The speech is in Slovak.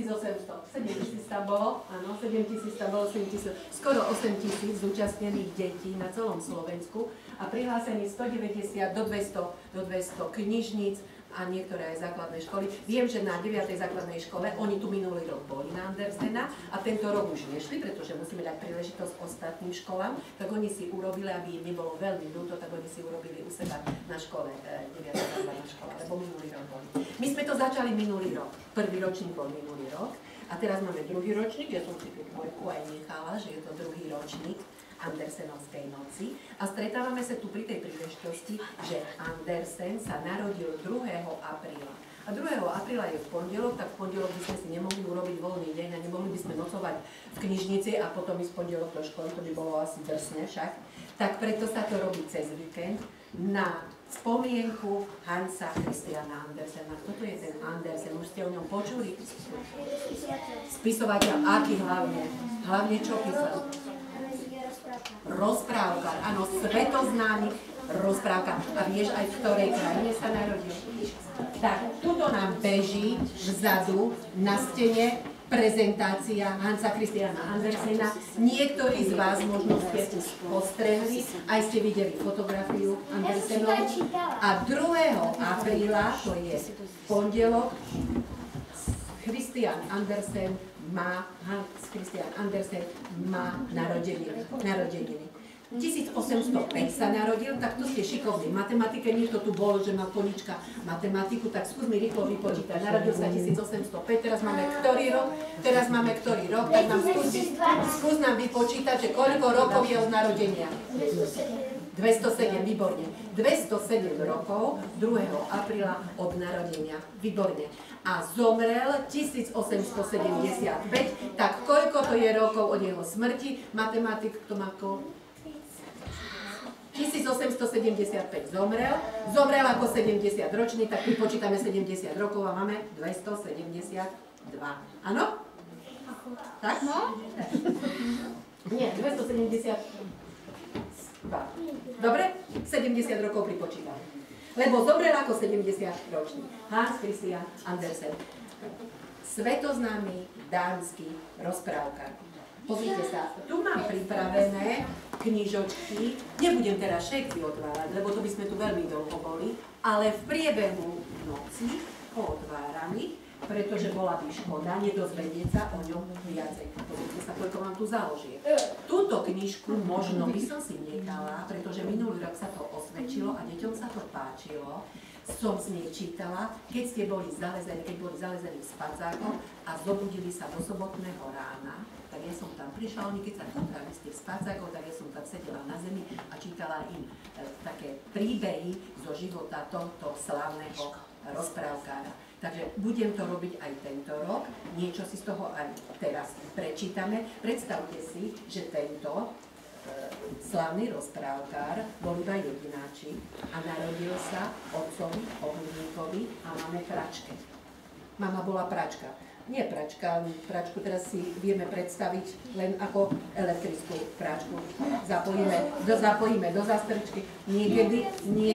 7800, 7000 tam bolo, áno, 7000 tam bolo, 7000, skoro 8000 zúčastnených detí na celom Slovensku a prihlásených 190 do 200 knižníc a niektoré aj základné školy. Viem, že na 9. základnej škole, oni tu minulý rok boli na Andersena a tento rok už nešli, pretože musíme dať príležitosť ostatným školám, tak oni si urobili, aby im nebolo veľmi ľúto, tak oni si urobili u seba na škole 9. základná škola, lebo minulý rok boli. My sme to začali minulý rok, prvý ročník bol minulý rok a teraz máme druhý ročník, ja som si tú dvojku aj nechala, že je to druhý ročník Andersenovskej noci a stretávame sa tu pri tej príležitosti, že Andersen sa narodil 2. apríla. A 2. apríla je v pondelok, tak v pondelok by sme si nemohli urobiť voľný deň a nemohli by sme nocovať v knižnici a potom ísť v pondelok do školy, to by bolo asi drsne však. Tak preto sa to robí cez víkend na spomienku Hansa Christiana Andersena. Toto je ten Andersen, už ste o ňom počuli? Spisovateľ, aký hlavne? Hlavne čo písal? Rozprávkar, áno, svetoznámy rozprávkar. A vieš aj v ktorej krajine sa narodil? Tak, tuto nám beží vzadu na stene prezentácia Hansa Christiana Andersena. Niektorí z vás možno ste postrehli, aj ste videli fotografiu Andersenov. A 2. apríla, to je pondelok, Hans Christian Andersen má narodeniny. 1805 sa narodil, tak tu ste šikovní. V matematike niekto tu bol, že má konička matematiku, tak skús mi rýchlo vypočítať. Narodil sa 1805, teraz máme ktorý rok? Tak nám skús nám vypočítať, že koľko rokov je od narodenia. 207, výborne. 207 rokov 2. apríla od narodenia. Výborne. A zomrel 1875, tak koľko to je rokov od jeho smrti? Matematik, kto má koľko? 1875 zomrel ako 70 ročný, tak vypočítame 70 rokov a máme 272. Áno? Tak? Nie, 272. Dobre? 70 rokov pripočítame. Lebo zomrel ako 70 ročný. Hans Christian Andersen. Svetoznámy dánsky rozprávkar. Pozrite sa, tu mám pripravené knižočky. Nebudem teraz všetky otvárať, lebo to by sme tu veľmi dlho boli, ale v priebehu noci pootváram ich, pretože bola by škoda nedozvedieť sa o ňom viacej. Pozrite sa, koľko mám tu založiek. Túto knižku možno by som si nechala, pretože minulý rok sa to osvedčilo a deťom sa to páčilo. Som z nej čítala, keď boli zalezení v spacákoch a zobudili sa do sobotného rána, tak ja som tam prišla, oni keď sa zobrali z tých spacákov, tak ja som tam sedela na zemi a čítala im také príbehy zo života tohto slávneho rozprávkára. Takže budem to robiť aj tento rok, niečo si z toho aj teraz prečítame. Predstavte si, že tento slávny rozprávkár bol iba jedináčik a narodil sa otcovi, obuvníkovi a máme pračke. Mama bola pračka. Nie pračka, pračku teraz si vieme predstaviť len ako elektrickú pračku. Zapojíme do zastrčky. Niekedy